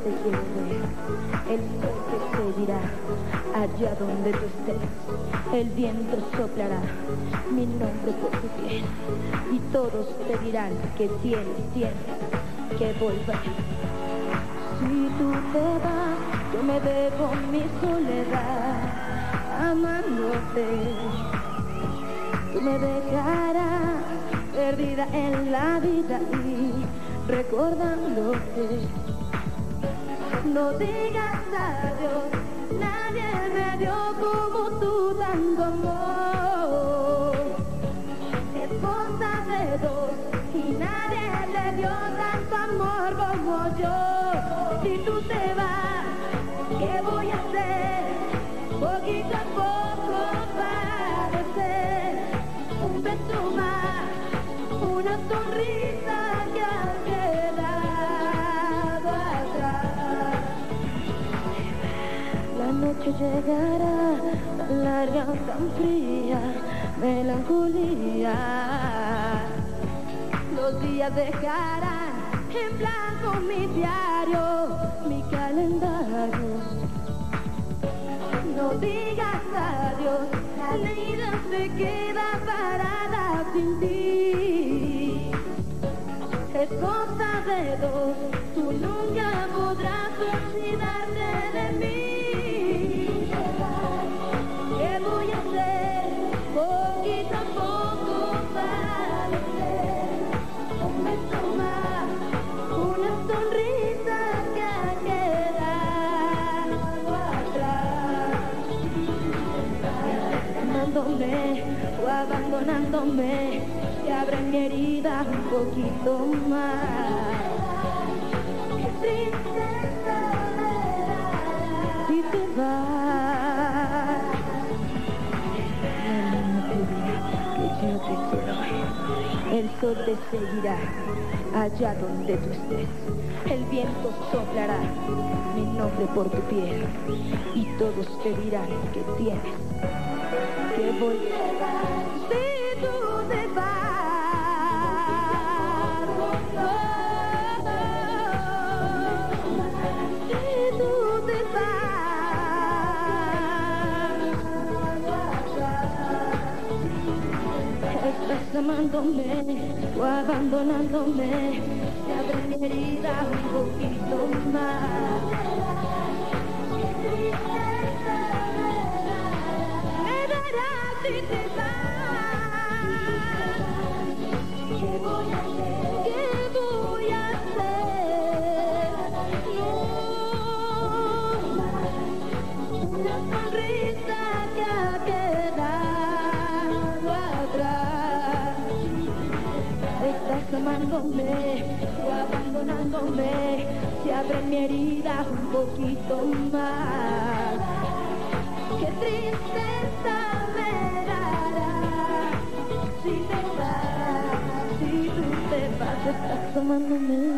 te quiero ver, el sol te seguirá allá donde tú estés, el viento soplará mi nombre por tu piel y todos te dirán que tienes que volver. Si tú te vas, yo me debo mi soledad amándote. Tú me dejarás perdida en la vida y recordándote. No digas adiós, nadie me dio como tú tanto amor. Es cosa de dos y nadie le dio tanto amor como yo. Si tú te vas, ¿qué voy a hacer? Poquito a poco padecer. Un beso más, una sonrisa que ha quedado atrás. La noche llegará tan larga, tan fría, melancolía. Los días dejarán en blanco mi diario, mi calendario. No digas adiós, la vida se queda parada sin ti. Es cosa de dos, tú nunca podrás olvidarte de mí. ¿Qué voy a hacer? Poquito a poco padecer. Un beso más, una sonrisa que ha quedado atrás. Amándome o abandonándome, se abre mi herida un poquito más. Qué tristeza me dará si te vas. Que yo te quiero ver, el sol te seguirá allá donde tú estés, el viento soplará mi nombre por tu piel y todos te dirán que tienes que volver. Si tú te vas, si tú te vas, estás amándome o abandonándome, te abre mi herida un poquito más. Me darás si te vas. ¿Qué voy a hacer? ¿Qué voy a hacer? No, una sonrisa que ha quedado atrás. Estás amándome o abandonándome, se abre mi herida un poquito más. Qué tristeza me dará si te vas, si tú te vas. Estás amándome